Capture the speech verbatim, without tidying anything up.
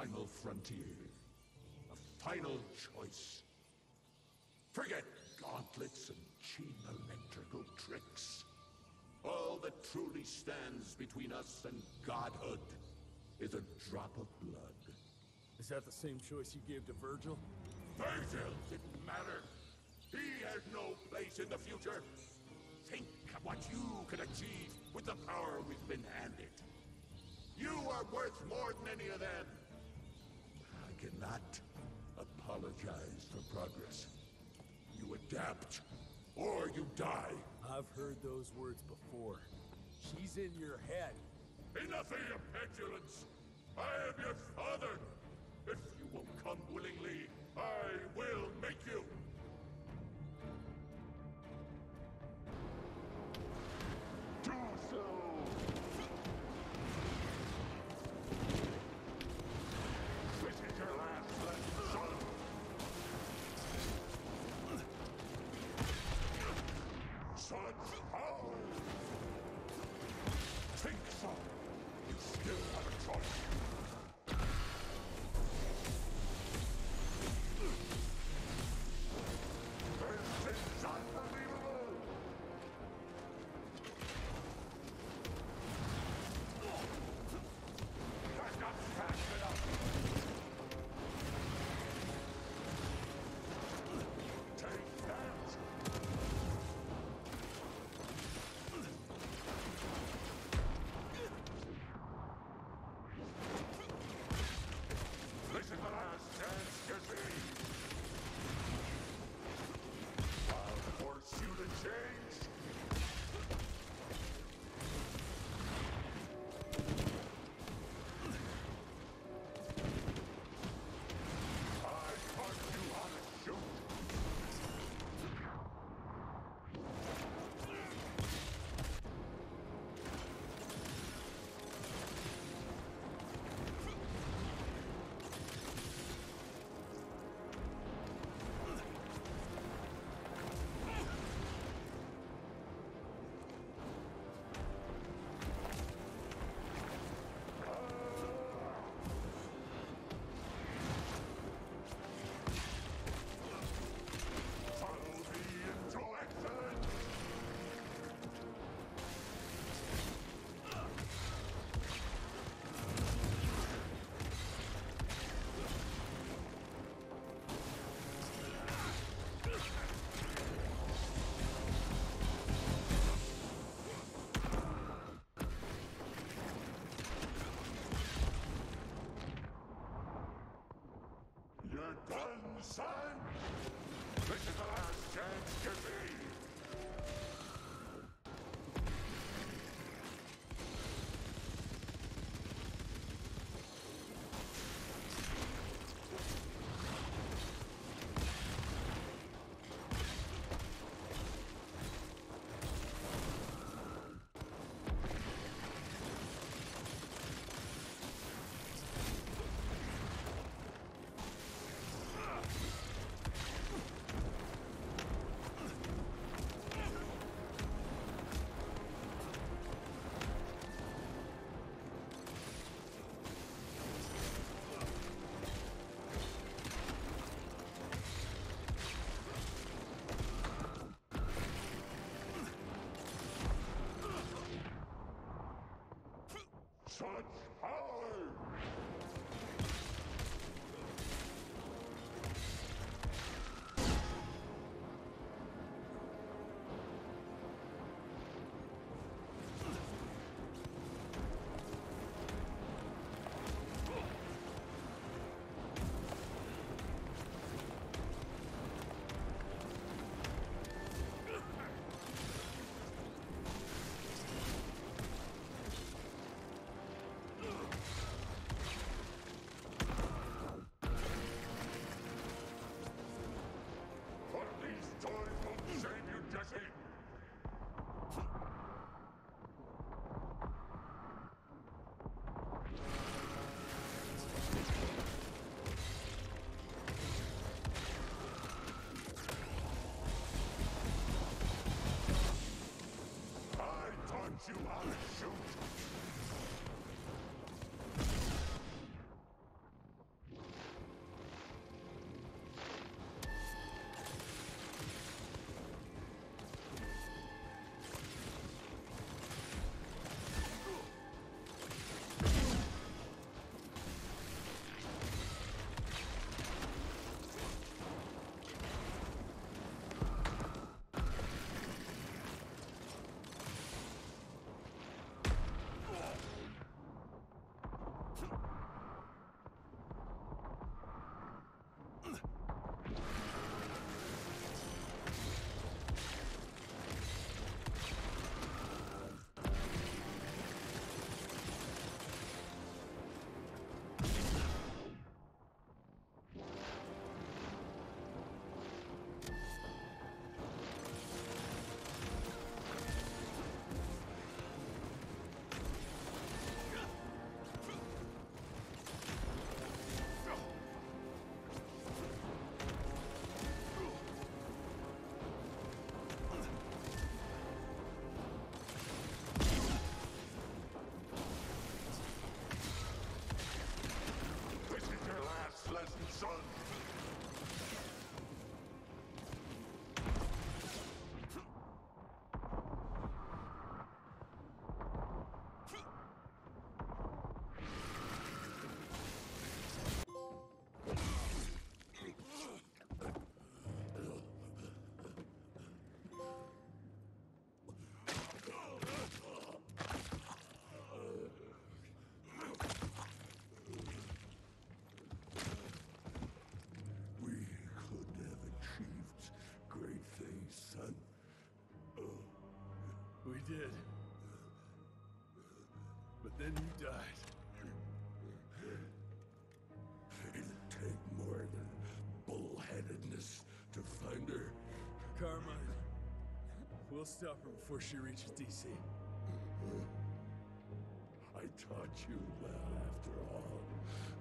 final frontier. A final choice. Forget gauntlets and cheap electrical tricks. All that truly stands between us and godhood is a drop of blood. Is that the same choice you gave to Virgil? Virgil didn't matter. He had no place in the future. Think of what you could achieve with the power we've been handed. You are worth more than any of them. I cannot apologize for progress. You adapt, or you die. I've heard those words before. She's in your head. Enough of your petulance! I am your father! If you won't come willingly, I will make you! Do so! This is your last lesson, son! Such power! Think so! You still have a choice! This is unbelievable! That's not fast enough! Take that! This is the last chance you see! I'll force you to change! I taught you how to shoot! You're done, son! This is the last chance you see! Such power! then you died. It'd take more than bullheadedness to find her. Carmine, we'll stop her before she reaches D C. I taught you well after all.